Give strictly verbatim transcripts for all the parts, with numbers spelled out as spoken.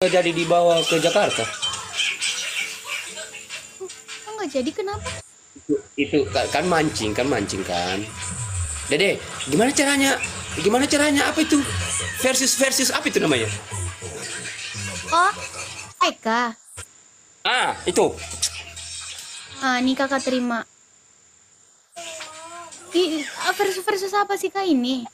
jadi dibawa ke Jakarta. Oh, nggak jadi kenapa? Itu, itu kan, kan mancing, kan mancing kan. Dede, gimana caranya? Gimana caranya? Apa itu? Versus versus apa itu namanya? Oh, P K. Ah, itu. Ah, ini kakak terima. Ih, versus versus apa sih kak ini?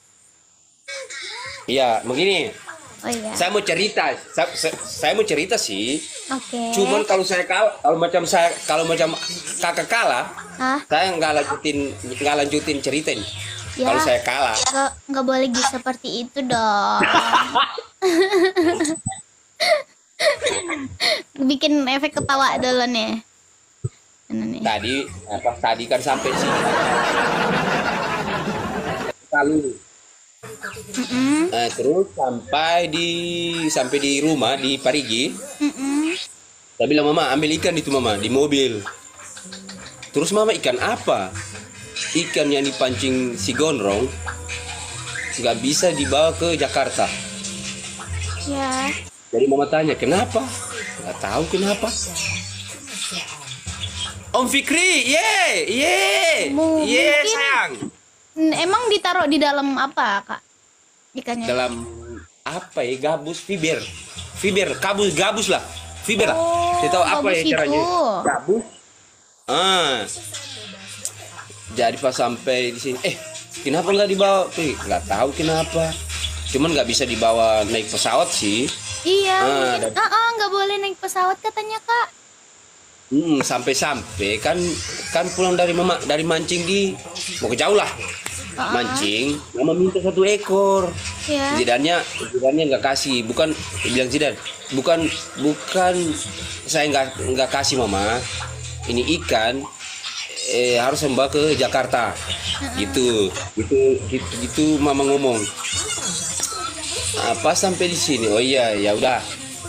Iya, begini. Oh iya. Saya mau cerita, saya, saya, saya mau cerita sih. Oke. Cuman kalau saya kalah, kalau macam saya, kalau macam kakak kalah, Ah, saya nggak lanjutin, nggak lanjutin cerita ini. ya. Kalau saya kalah, Nggak nggak boleh gitu seperti itu dong. Bikin efek ketawa dulu nih. Mana nih? tadi apa tadi kan sampai sini. Lalu, Mm-mm, eh, terus sampai di sampai di rumah di Parigi. mm-mm. Saya bilang mama ambil ikan itu mama di mobil. Terus mama ikan apa? Ikan yang dipancing si Gondrong nggak bisa dibawa ke Jakarta. Ya. Jadi mama tanya kenapa? Nggak tahu kenapa. Om Fikri, ye, ye, Mungkin- ye sayang. N- Emang ditaruh di dalam apa kak? Ikannya? Dalam apa ya? Gabus fiber, fiber, kabus gabus lah, fiber lah. Oh, Saya tahu apa gabus ya caranya? itu. Gabus. Ah. Jadi pas sampai di sini, eh kenapa nggak dibawa? Eh, nggak tahu kenapa. Cuman nggak bisa dibawa naik pesawat sih. Iya. Ah, mungkin- dan- Ah, ah, nggak boleh naik pesawat katanya kak. Hmm, sampai-sampai kan kan pulang dari mama dari mancing di mau ke jauh lah. Ah, ah. Mancing, mama minta satu ekor. Ya. Zidannya, Zidannya nggak kasih, bukan bilang Zidan, bukan bukan saya nggak nggak kasih mama. Ini ikan eh, harus membawa ke Jakarta, gitu, gitu, gitu, gitu mama ngomong. Apa sampai di sini? Oh iya, ya udah.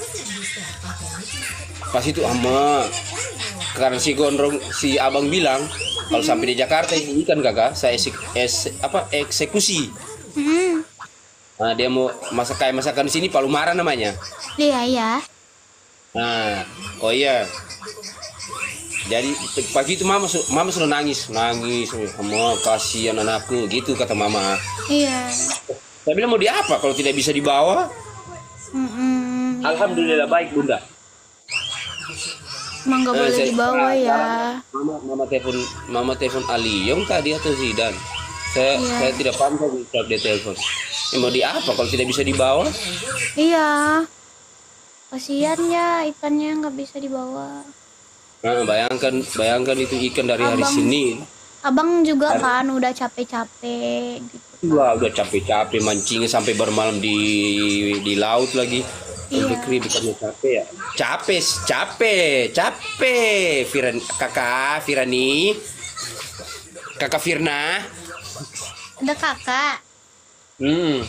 Pas itu ama karena si Gondrong si abang bilang kalau sampai di Jakarta ini ikan kakak saya esek, es, apa eksekusi. Hmm. Nah, dia mau masak kayak masakan di sini Palu Mara namanya. Iya ya. Nah, oh iya. Jadi pagi itu mama su- mama sudah nangis, nangis, mama kasihan anakku, gitu kata mama. Iya. Saya bilang mau di apa kalau tidak bisa dibawa? Mm-mm. Alhamdulillah baik bunda. Emang nggak Eh, boleh saya- dibawa ya. Mama mama telepon mama telepon Aliyong tadi atau Zidan. Saya Iya. saya tidak paham kalau dia telepon. Eh, mau di apa kalau tidak bisa dibawa? Iya. Kasihan ya ikannya nggak bisa dibawa. Nah, bayangkan bayangkan itu ikan dari hari Abang- Senin. Abang juga kan udah capek-capek gitu. Wah, udah capek-capek mancingnya sampai bermalam di di laut lagi. Iya. Om Fikri bukannya capek ya? Capek, capek, capek. Firan, kakak Firani, kakak Firna. Ada kakak. Hmm.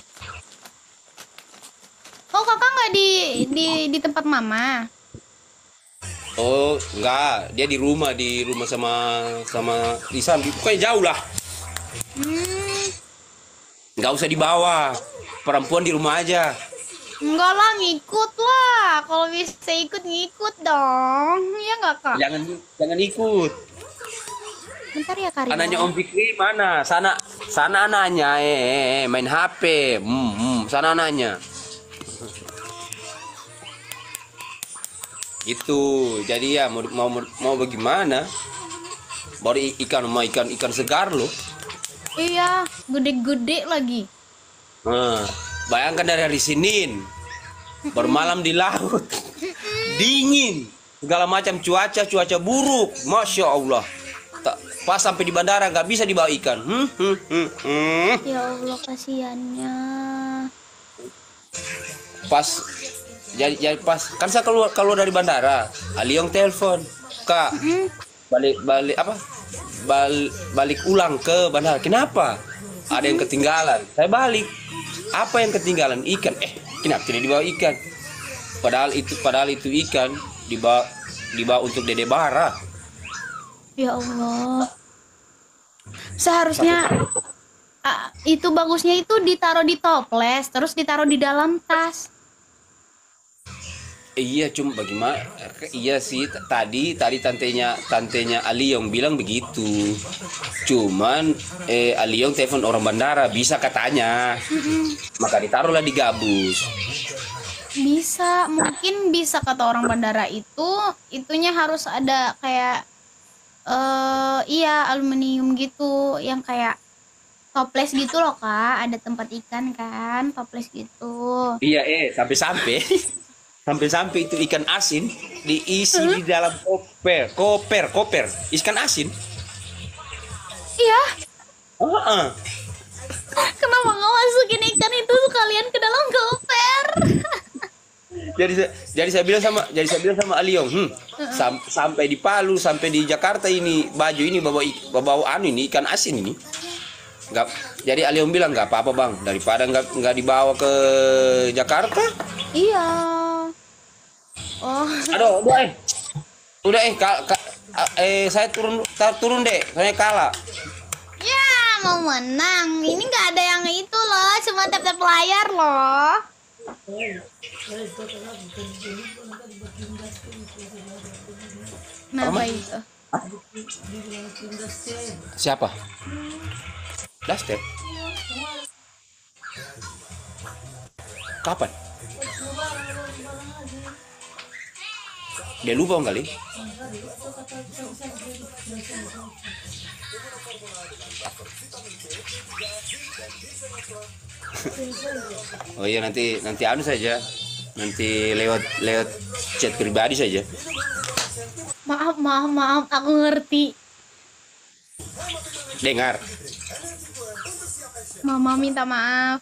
Oh kakak nggak di di di tempat mama. Oh, enggak, dia di rumah, di rumah sama sama di sana, pokoknya jauh lah. Hmm. Nggak usah dibawa. Perempuan di rumah aja. Enggak lah ngikut lah. Kalau bisa ikut ngikut dong. Ya nggak kak? Jangan jangan ikut. Bentar ya Karina. Anaknya Om Fikri mana? Sana sana anaknya eh, eh, eh, main H P. Hmm, hmm, sana anaknya. Itu. Jadi ya mau mau mau bagaimana? Baru i- ikan mau ikan ikan segar loh. Iya, gede-gede lagi. Nah, bayangkan dari hari Senin bermalam di laut, dingin, segala macam cuaca cuaca buruk, masya Allah. Tak, pas sampai di bandara nggak bisa dibawa ikan. Hmm, hmm, hmm, hmm. Ya Allah kasihannya. Pas jadi, jadi pas kan saya keluar keluar dari bandara, Aliong telepon, kak Hmm. balik balik apa bal, balik ulang ke bandara. Kenapa? Ada yang ketinggalan. Saya balik. Apa yang ketinggalan? Ikan. Eh, kenapa tidak dibawa ikan? Padahal itu padahal itu ikan dibawa dibawa untuk Dede Bara. Ya Allah. Seharusnya ah, itu bagusnya itu ditaruh di toples, terus ditaruh di dalam tas. Iya, cuma bagaimana? Iya sih, t- tadi tadi tantenya tantenya Aliong bilang begitu. Cuman eh Aliong telepon orang bandara bisa katanya. Maka ditaruhlah di gabus. Bisa, mungkin bisa kata orang bandara itu, itunya harus ada kayak eh iya aluminium gitu yang kayak toples gitu loh Kak, ada tempat ikan kan, toples gitu. Iya, eh sampai-sampai sampai-sampai itu ikan asin diisi di dalam koper, koper, koper, ikan asin. Iya, Heeh. kenapa nggak masukin ikan itu sekalian ke dalam koper? Jadi saya- jadi saya bilang sama jadi saya bilang sama Aliong, hmm, sam- sampai di Palu, sampai di Jakarta ini baju ini bawa ik- bawa anu ini ikan asin ini. Nggak, jadi Aliong bilang nggak apa-apa bang, daripada nggak nggak dibawa ke Jakarta. Iya. Oh, Aduh, udah eh, udah eh, ka, ka- eh saya turun tar- turun deh, saya kalah. ya mau menang. Ini nggak ada yang itu loh, cuma tap-tap layar loh. Kenapa Apa? itu? Siapa? Daster. Kapan? Dia lupa kali. Oh iya, nanti nanti anu saja. Nanti lewat lewat chat pribadi saja. Maaf, maaf, maaf, aku ngerti. Dengar. Mama minta maaf.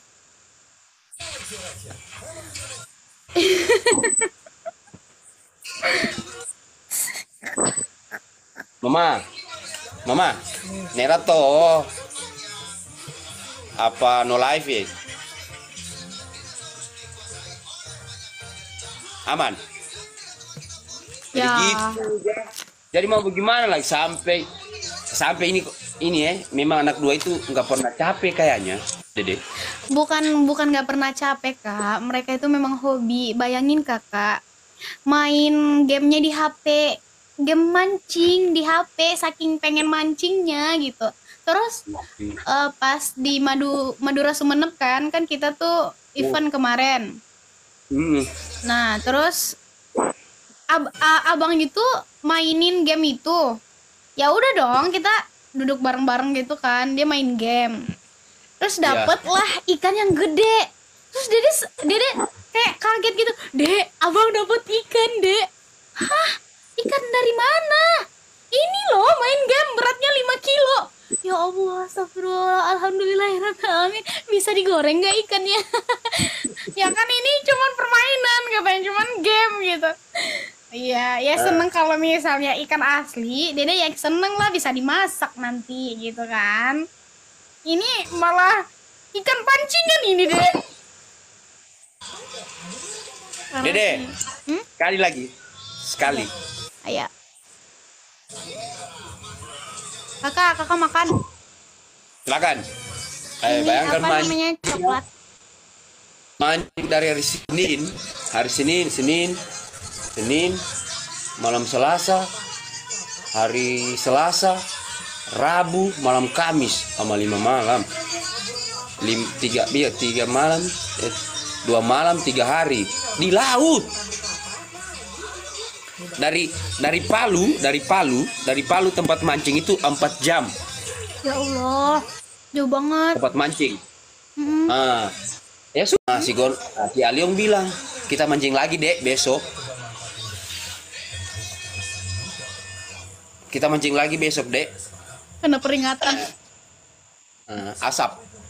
Mama. Mama. Nera to. Apa no live ya? Aman. Jadi Ya, gitu. Jadi mau bagaimana lagi sampai sampai ini ini ya, memang anak dua itu nggak pernah capek kayaknya, Dede. bukan bukan nggak pernah capek Kak. Mereka itu memang hobi. Bayangin Kakak, main gamenya di H P, game mancing di H P, saking pengen mancingnya gitu. Terus eh, pas di Madu Madura Sumenep kan, kan kita tuh event kemarin. Hmm. Nah, terus ab- a- abang itu mainin game itu. Ya udah dong, kita duduk bareng-bareng gitu kan. Dia main game. Terus Ya. dapet lah ikan yang gede. Terus Dede s- Dede kayak kaget gitu. Dek, abang dapet ikan, Dek. Hah? Ikan dari mana? Ini loh main game beratnya lima kilo. Ya Allah, astagfirullah, alhamdulillahirrahmanirrahim. Bisa digoreng gak ikannya? Ya kan ini cuman permainan, katanya cuman game gitu. Iya, ya seneng kalau misalnya ikan asli, Dede ya seneng lah bisa dimasak nanti gitu kan. Ini malah ikan pancingan ini, Dede. Dede, Hmm? sekali lagi, sekali. Ayo. Kakak, kakak makan. Silakan. Eh, Ini bayangkan apa man- namanya coklat. mancing dari hari Senin, hari Senin, Senin, Senin, malam Selasa, hari Selasa, Rabu, malam Kamis, sama lima malam, Lim, tiga, iya, tiga malam, eh, dua malam, tiga hari di laut. Dari dari Palu, dari Palu, dari Palu tempat mancing itu empat jam Ya Allah, jauh banget. tempat mancing. Mm-mm. Ah, ya sudah. Si Gon, ah, si Aliong bilang kita mancing lagi dek besok. Kita mancing lagi besok dek. Kena peringatan. Ah, asap.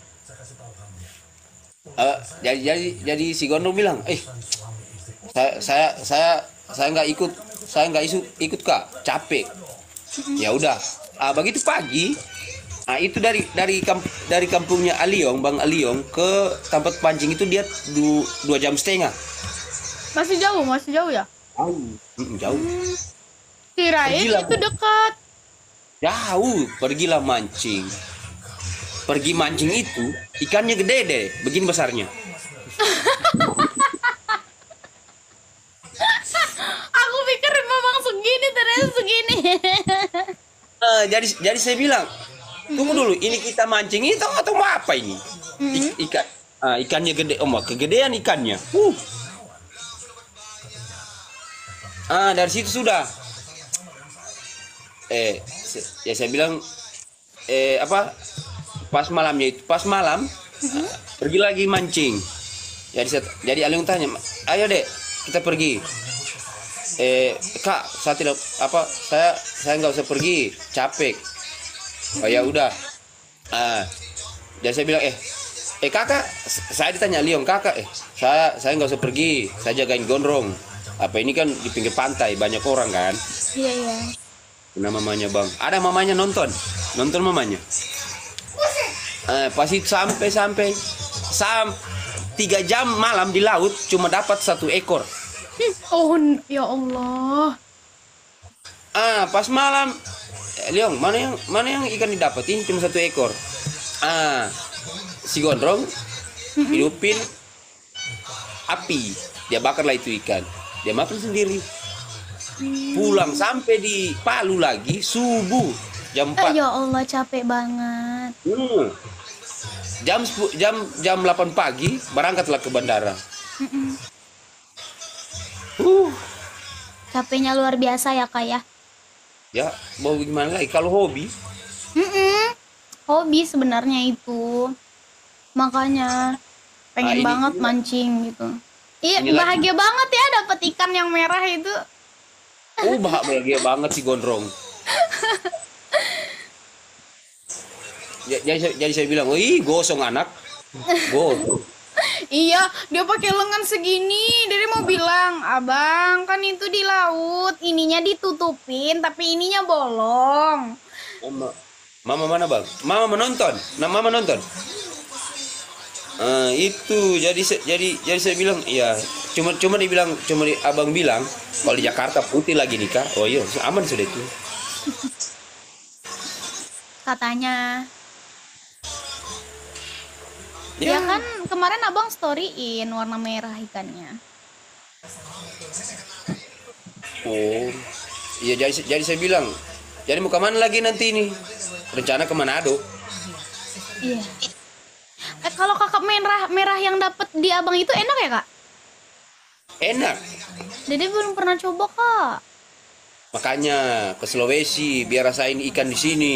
Eh, jadi jadi jadi si Gondong bilang, eh saya saya saya saya nggak ikut saya nggak ikut ikut kak capek. Ya udah. Ah, begitu pagi. Nah itu dari dari kamp, dari kampungnya Aliong, Bang Aliong ke tempat pancing itu dia du, dua jam setengah. Masih jauh, masih jauh ya? Jauh, Mm, jauh, Kirain Pergilah. itu dekat. jauh. Pergilah mancing. Pergi mancing itu ikannya gede deh, begini besarnya. Aku pikir memang segini, ternyata segini. Eh, jadi jadi saya bilang, tunggu dulu, ini kita mancing itu atau mau apa ini? Ik- ikan, ah, ikannya gede, oh, kegedean ikannya. Uh. Ah, dari situ sudah. Eh, se- ya saya bilang, eh apa? Pas malamnya itu, pas malam, ah, pergi lagi mancing. Jadi saya, jadi Aliung tanya, ayo dek, kita pergi. Eh, kak, saya tidak apa, saya saya nggak usah pergi, capek. Oh ya udah. Ah, jadi saya bilang, eh, eh kakak, saya ditanya Liong, kakak, eh, saya saya nggak usah pergi, saya jagain gondrong. Apa ini kan di pinggir pantai banyak orang kan? Iya, iya. Nama mamanya bang, ada mamanya nonton, nonton mamanya. Eh, pasti sampai sampai sam tiga jam malam di laut cuma dapat satu ekor. Oh, ya Allah. Ah, pas malam, eh, Liong, mana yang mana yang ikan didapat ini cuma satu ekor. Ah, si gondrong hidupin api, dia bakarlah itu ikan, dia makan sendiri. Pulang sampai di Palu lagi subuh jam Eh, empat. ya Allah, capek banget. Hmm. Jam sepuluh, jam jam delapan pagi berangkatlah ke bandara. Uh, Capeknya luar biasa ya, Kak ya. ya mau gimana lagi kalau hobi? Mm-mm. Hobi sebenarnya itu. Makanya pengen Ah, ini- banget ini- mancing gitu. Iya, Ini lagi. bahagia banget ya dapat ikan yang merah itu. Oh, bahagia banget si gondrong. Ja- Jadi, saya- jadi saya bilang, wih gosong anak, gosong. Iya, dia pakai lengan segini. Dia mau bilang, abang kan itu di laut, ininya ditutupin, tapi ininya bolong. Mama, mama mana bang? Mama menonton, nah mama nonton. Ah, itu jadi se- jadi jadi saya bilang, iya. Cuma cuma dibilang, cuma di, abang bilang, kalau di Jakarta putih lagi nikah. Oh iya, aman sudah itu. Katanya. Ya kan kemarin abang storyin warna merah ikannya. Oh, iya jadi jadi saya bilang, jadi mau kemana lagi nanti ini? Rencana ke Manado. Iya. Eh, kalau kakak merah merah yang dapat di abang itu enak ya, Kak? Enak. Dede belum pernah coba, Kak. Makanya ke Sulawesi biar rasain ikan di sini.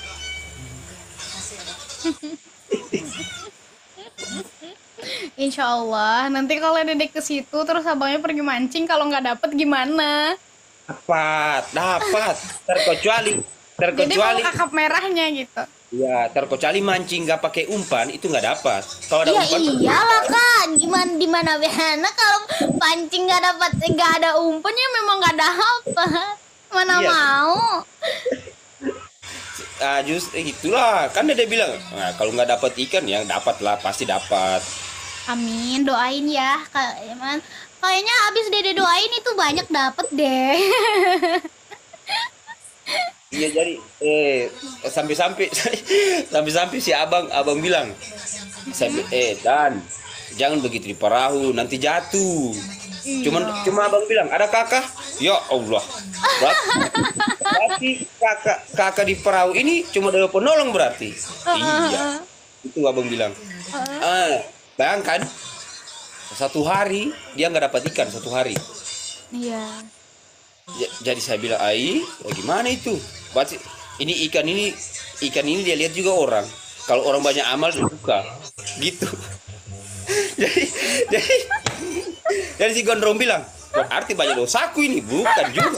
Insya Allah. Nanti kalau Dede ke situ terus abangnya pergi mancing, kalau nggak dapet gimana? Dapat, dapat. Terkecuali, Dede mau terkecuali. kakap merahnya gitu. Ya, terkecuali mancing nggak pakai umpan itu nggak dapat. Kalau ada Iya umpan, iyalah, Kak. Gimana di mana mana kalau pancing nggak dapat nggak ada umpannya memang nggak dapat. Mana Iya. mau? ah, just itulah kan dia bilang, nah, kalau nggak dapat ikan ya dapat lah, pasti dapat. Amin, doain ya, Kak Eman. Kayaknya abis Dede doain itu banyak dapet deh. Iya jadi eh sampai-sampai sampai-sampai si abang abang bilang, sampai, eh Dan jangan begitu di perahu nanti jatuh. Cuman cuma abang bilang ada kakak, ya Allah. Berarti, berarti kakak kakak di perahu ini cuma ada penolong berarti. Iya, itu abang bilang. Ah, bayangkan satu hari dia nggak dapat ikan satu hari. Iya. Ja- Jadi saya bilang, ai, ya gimana itu? Berarti ini ikan ini ikan ini dia lihat juga orang. Kalau orang banyak amal dia suka, gitu. jadi jadi jadi si gondrong bilang, berarti banyak dosaku ini, bukan juga.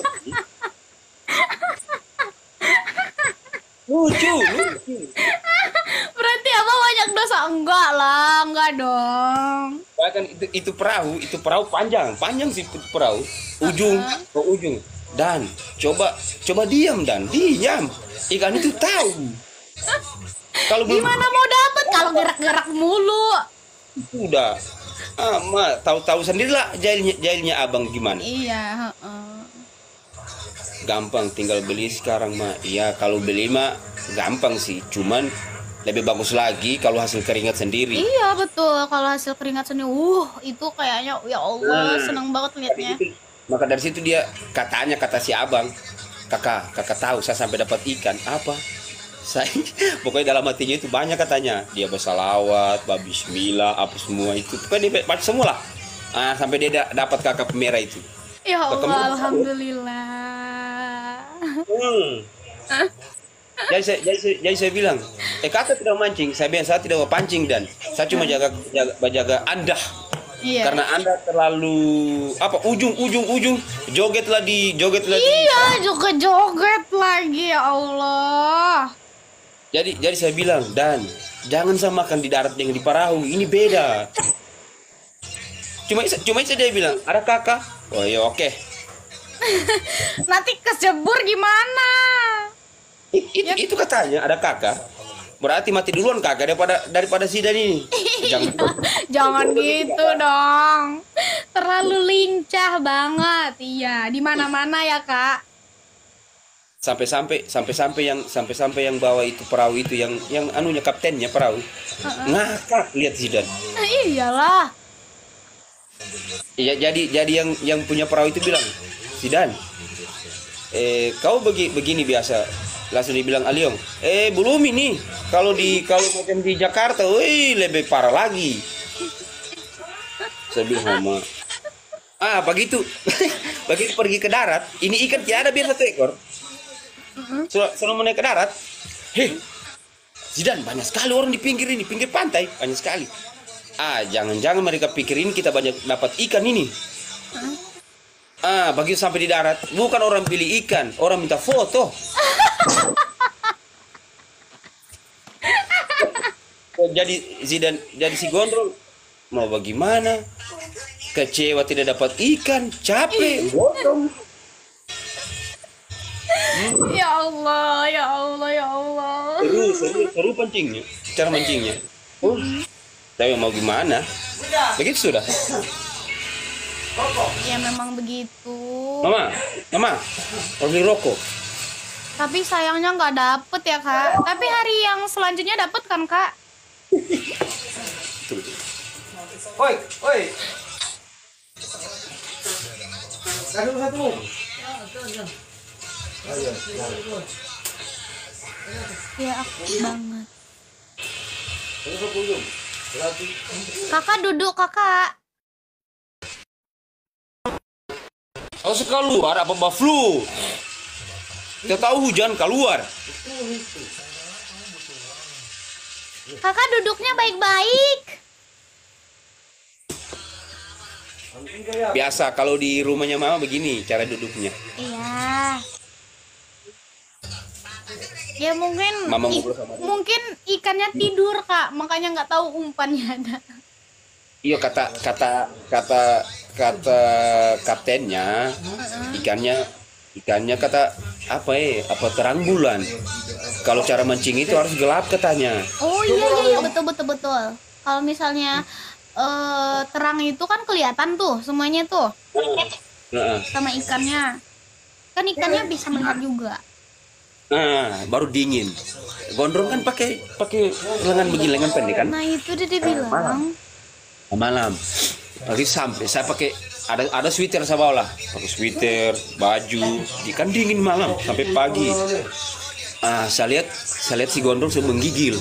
Lucu, lucu. Berarti apa banyak dosa? Enggak lah, enggak dong. Bahkan itu itu perahu, itu perahu panjang, panjang sih itu perahu, ujung ke ujung. Dan coba coba diam dan diam. Ikan itu tahu. Kalau belum Gimana mau dapet kalau gerak-gerak mulu? itu udah, ah, ma, tahu-tahu sendirilah jahilnya jahilnya abang gimana. Iya, heeh. Gampang tinggal beli sekarang mah. Iya kalau beli mah gampang sih, cuman lebih bagus lagi kalau hasil keringat sendiri. Iya betul, kalau hasil keringat sendiri, uh itu kayaknya ya Allah Nah, seneng banget Tapi liatnya. itu, Maka dari situ dia katanya kata si abang, kakak kakak tahu saya sampai dapat ikan apa? Saya pokoknya dalam hatinya itu banyak katanya. Dia bersalawat, babismillah, apa semua itu. Pokoknya dia baca semua lah. Ah, sampai dia da- dapat kakak pemerah itu. Ya Kakak Allah, merah. alhamdulillah. Hmm. Jadi saya, jadi, saya, jadi saya bilang, eh kakak tidak mancing. Saya bilang saya tidak mau pancing dan saya cuma jaga jaga, jaga anda. Iya. Karena anda terlalu apa ujung ujung ujung joget lah di joget lah di. Iya, juga joget lagi ya Allah. Jadi jadi saya bilang dan jangan samakan di darat dengan di perahu, ini beda. Cuma cuma itu dia bilang ada kakak. Oh ya oke. Nanti kesebur gimana? It- Itu, itu katanya ada kakak. Berarti mati duluan kakak daripada daripada si Dan ini. Jangan. Jangan gitu dong. Terlalu lincah banget. Iya, di mana-mana ya, Kak. Sampai-sampai sampai-sampai yang sampai-sampai yang bawa itu perahu itu yang yang anunya kaptennya perahu. Ngakak lihat si Dan. Nah, iyalah. Iya jadi jadi yang yang punya perahu itu bilang, si Dan, eh kau begi, begini biasa. Langsung dibilang Aliong, eh belum ini. Kalau di kalau macam di Jakarta, wih lebih parah lagi. Saya bilang sama, ah begitu, begitu pergi ke darat, ini ikan tidak ada biar satu ekor. Sudah sudah mau naik ke darat, heh, Zidan banyak sekali orang di pinggir ini, pinggir pantai banyak sekali. Ah jangan-jangan mereka pikir ini kita banyak dapat ikan ini. Ah begitu sampai di darat, bukan orang pilih ikan, orang minta foto. Jadi Zidan jadi si Gondrong mau bagaimana? Kecewa tidak dapat ikan, capek, bodoh. Ya Allah, ya Allah, ya Allah. Seru, seru, seru pancingnya, cara mancingnya. Uh, tapi mau gimana? Begitu sudah. Ya memang begitu. Mama, mama, mau beli rokok. Tapi sayangnya nggak dapet ya, Kak. Tapi hari yang selanjutnya dapet kan, Kak? Tuh. Oi, oi. Satu satu. Ya aku banget. Kakak duduk, Kakak. Kalau keluar apa bah flu? Kita tahu hujan keluar. Kakak duduknya baik-baik. Biasa kalau di rumahnya mama begini cara duduknya. Iya. Ya mungkin Mama i- ngobrol sama dia. mungkin ikannya tidur, Kak, makanya nggak tahu umpannya ada. Iya kata kata kata kata kaptennya ikannya ikannya kata apa eh apa terang bulan. Kalau cara mancing itu harus gelap katanya. Oh iya iya, iya. betul betul betul. Kalau misalnya eh, terang itu kan kelihatan tuh semuanya tuh Nah, sama ikannya. Kan ikannya bisa melihat juga. nah, baru dingin. Gondrong kan pakai pakai lengan begini lengan pendek kan? Nah itu dia dia bilang. Malam pagi sampai saya pakai ada ada sweater saya bawa lah pakai sweater baju ikan dingin malam sampai pagi. Ah saya lihat saya lihat si Gondrong sudah menggigil.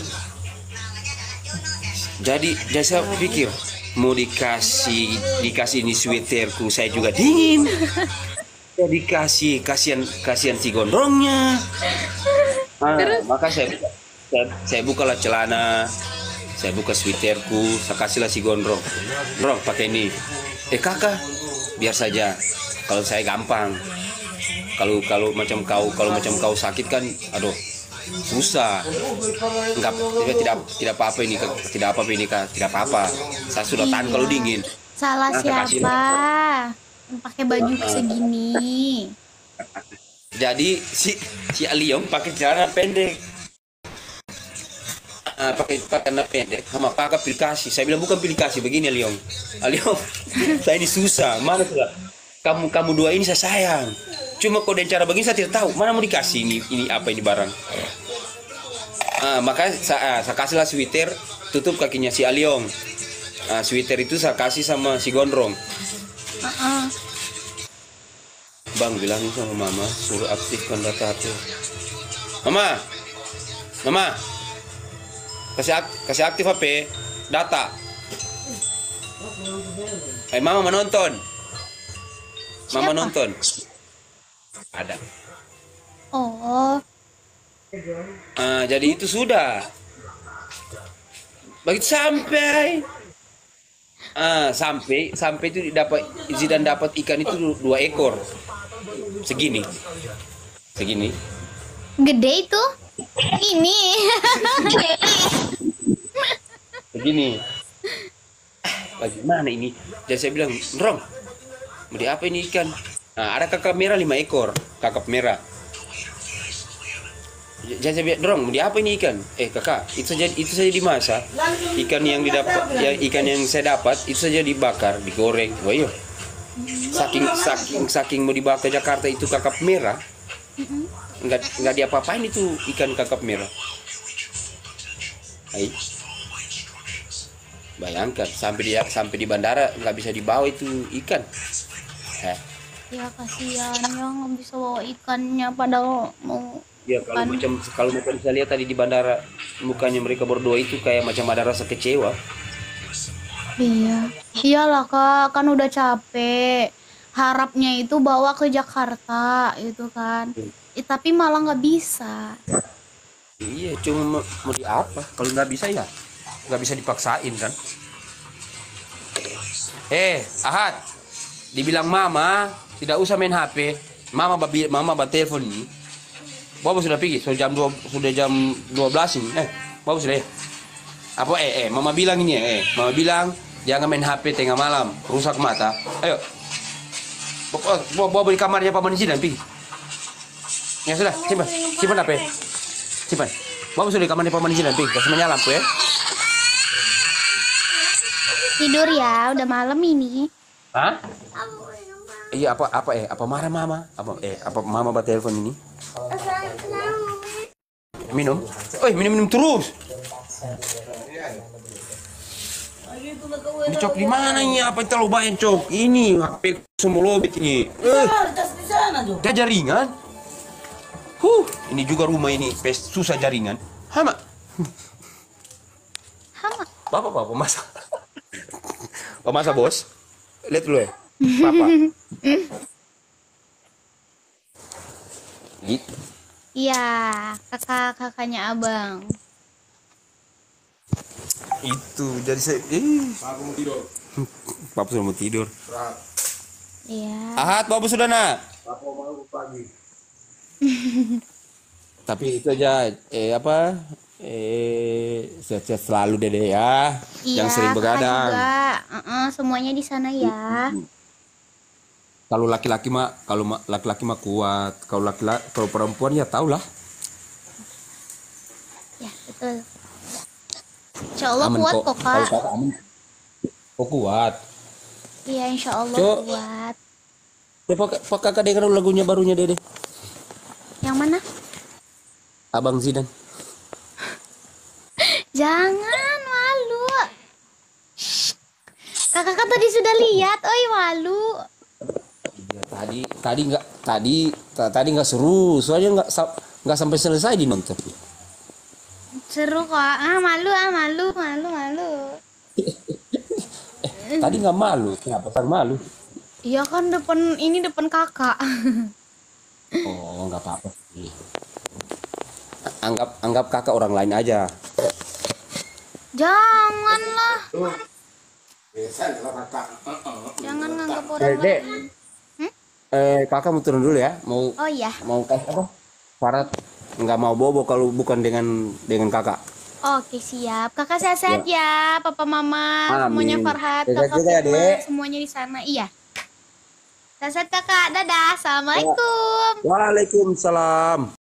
Jadi jadi saya pikir mau dikasih dikasih ini sweaterku saya juga dingin. Ya dikasih kasihan kasihan si Gondrongnya. Ah, maka saya saya, saya bukalah celana. Saya buka sweaterku, saya kasihlah si Gondrong. Bro, pakai ini. Eh kakak, biar saja. Kalau saya gampang. Kalau kalau macam kau kalau macam kau sakit kan, aduh, susah. Enggak, tidak tidak tidak apa-apa ini, Kak. Tidak apa-apa ini kak, tidak apa-apa. Saya sudah tahan kalau dingin. Salah Nah, saya kasih siapa? Yang pakai baju segini. Jadi si si Aliong pakai celana pendek. Ah, pakai pakai celana pendek sama kakak pilih kasih. Saya bilang bukan pilih kasih begini Aliong. Aliong, saya ini susah. Mana sudah? Kamu kamu dua ini saya sayang. Cuma kau dengan cara begini saya tidak tahu mana mau dikasih ini ini apa ini barang. Ah, maka saya, saya kasihlah sweater tutup kakinya si Aliong. Ah, sweater itu saya kasih sama si Gondrong. Uh-uh. Bang, bilangin sama mama suruh aktifkan data H P. Mama, mama, kasih ak kasih aktif H P data. Eh, mama menonton. Mama Siapa? nonton. Ada. Oh, Ah, jadi itu sudah. Begitu sampai ah, sampai sampai itu dapat Zidan dapat ikan itu du- dua ekor. Segini. Segini. gede itu. Ini. Begini. Bagaimana ini? Jadi saya bilang, Rong, mau di apa ini ikan? Nah, ada kakap merah lima ekor, kakap merah. Jadi saya bilang, Rong, mau di apa ini ikan? Eh kakak, itu saja itu saja dimasak. Ikan yang didapat, ya ikan yang saya dapat itu saja dibakar, digoreng. Wah iya. Saking saking saking mau dibakar Jakarta itu kakap merah, nggak nggak diapa-apain itu ikan kakap merah. Hai. Bayangkan sampai di sampai di bandara nggak bisa dibawa itu ikan. Heh. Ya kasihan ya nggak bisa bawa ikannya padahal mau Ya kalau kan. macam kalau macam saya lihat tadi di bandara mukanya mereka berdua itu kayak macam ada rasa kecewa. Iya. Iyalah Kak, kan udah capek. Harapnya itu bawa ke Jakarta gitu kan. Eh, tapi malah nggak bisa. Iya, cuma mau, mau di apa? Kalau nggak bisa ya nggak bisa dipaksain kan. Eh, Ahad, dibilang mama tidak usah main H P. Mama babi, mama bat telepon nih. Bapak sudah pergi, sudah jam dua, sudah jam dua belas ini. Eh, Bapak sudah ya. Apa eh eh mama bilang ini ya, eh. Mama bilang jangan main H P tengah malam, rusak mata. Ayo. Bawa, bawa, bawa di kamarnya Paman Zidan pergi. Ya sudah, simpan. Simpan H P. Simpan. Bapak sudah di kamarnya Paman Zidan pergi, kasih menyala lampu ya. Tidur ya, udah malam ini. Hah? Iya apa apa eh apa marah mama? Apa eh apa mama bat telepon ini? Minum? Oh minum minum terus. Ini cok di mana ini? Apa yang terlalu banyak cok? Ini H P semua lobet ini. Eh, dia jaringan. Huh, ini juga rumah ini pes susah jaringan. Hama. Hama. Bapak bapak masa. Oh masa bos? Lihat dulu ya. Papa. Gitu. Iya, kakak-kakaknya abang. Itu jadi saya eh. Papa mau tidur. Papa sudah mau tidur. Iya. Ahad, Papa sudah nak. Papa mau pagi. Tapi itu aja eh apa? Eh sehat-sehat selalu Dede ya. Iya, Yang sering kakak begadang. juga. Uh-uh, semuanya di sana ya. Kalau laki-laki mah kalau ma- laki-laki mah kuat. Kalau laki-laki kalau perempuan ya tau lah. Ya, betul. Insya Allah Aman kuat kok. kok, Kalau Kak. kakak aman. Oh kuat. Iya, insya Allah Cok. kuat. Ya Pak Pak kakak dengar lagunya barunya Dede. Yang mana? Abang Zidan. Jangan malu. Kakak kan tadi sudah lihat, oi malu. Ya, tadi tadi nggak tadi ta- tadi nggak seru soalnya nggak sa- nggak sampai selesai dinonton. Seru kok. Ah malu, ah malu, malu, malu. Eh, tadi nggak malu, kenapa kan malu? Iya kan depan ini depan kakak. Oh nggak apa-apa sih. Anggap anggap kakak orang lain aja. Janganlah. Biasa kalau kakak. Jangan nganggap orang Dek. lain. Eh kakak mau turun dulu ya, mau Oh iya. mau kasih apa? Farad nggak mau bobo kalau bukan dengan dengan kakak. Oke siap. Kakak sehat-sehat ya. Papa mama semuanya Amin. Farhat. Sehat Kakak juga ya, Firman, Dek. semuanya di sana. Iya. Sehat-sehat kakak. Dadah. Assalamualaikum. Waalaikumsalam.